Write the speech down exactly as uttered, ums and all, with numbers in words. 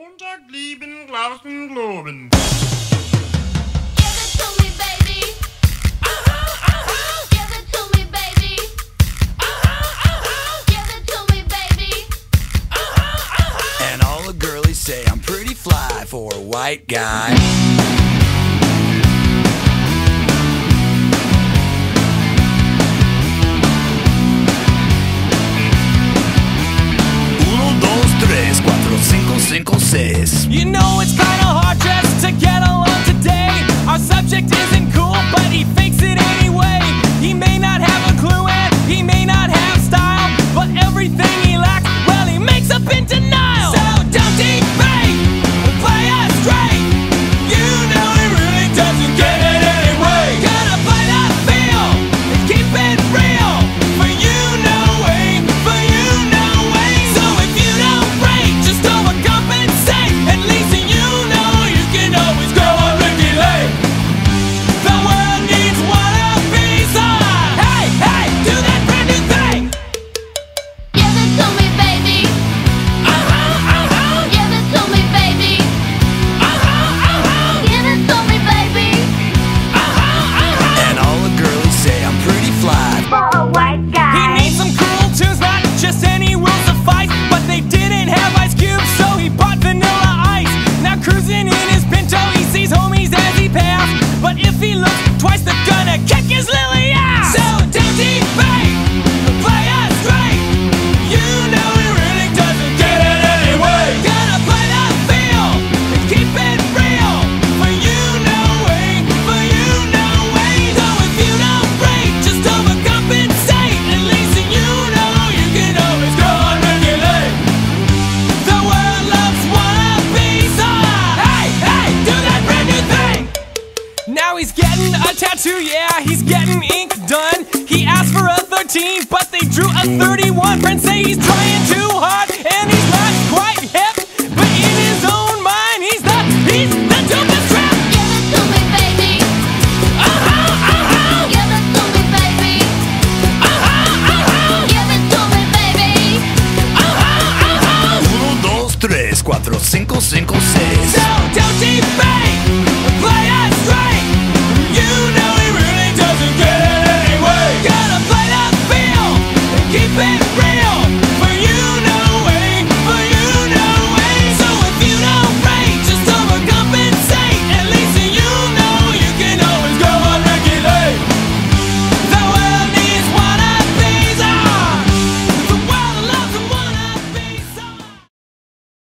Montag lieben, Glauben, Globen. Give it to me, baby. Uh-huh, uh-huh. Give it to me, baby. Uh-huh, uh-huh. Give it to me, baby. Uh-huh, uh-huh. And all the girlies say I'm pretty fly for a white guy. You know it's kinda hard just to get along today. Our subject isn't cool, but he fakes it anyway. He may not have a clue and he may not have style, but everything he lacks, well, he makes up in denial. So don't debate, play us straight. You know he really doesn't get it anyway. Gotta play that feel and keep it real. For you, no way, for you, no way. So if you don't break, just overcompensate. At least you know you can always go on Ricky Lake. The world needs one of these on. Hey, hey, do that brand new thing. Give it to me, baby. Uh-huh, uh-huh. Give it to me, baby. Uh-huh, uh-huh. Give it to me, baby. Uh-huh, uh-huh. And all the girlies say I'm pretty fly. For a white He guy. needs some cool tunes, not just any will suffice. But they didn't have Ice Cube, so he bought Vanilla Ice. Now cruising in his Pinto, he sees homies as he passed. But if he looks twice, they're gonna kick his lily ass. So don't debate, play us straight. You know he really doesn't get it anyway. Gotta play that feel and keep it real. For you, no way, for you, no way. So if you don't break, just overcompensate. At least you know you can always go on Ricky Lake. The world loves wannabes. Ah, hey, hey, do that brand new thing. Now he's getting a tattoo, yeah, he's getting ink done. He asked for a thirteen, but they drew a thirty-one. Friends say he's trying too hard, and he's not quite hip. But in his own mind, he's the, he's the dopest rap. Give it to me, baby. Uh-huh, uh-huh, Give it to me, baby. uh-huh, uh-huh, Give it to me, baby. uh-huh, uh-huh. Uno, dos, tres, cuatro, cinco, cinco, seis. So don't debate,